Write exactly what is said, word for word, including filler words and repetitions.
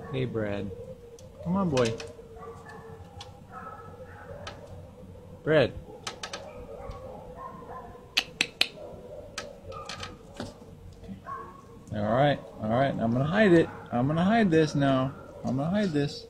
Hey, Brad. Come on, boy. Brad. Alright, alright. I'm gonna hide it. I'm gonna hide this now. I'm gonna hide this.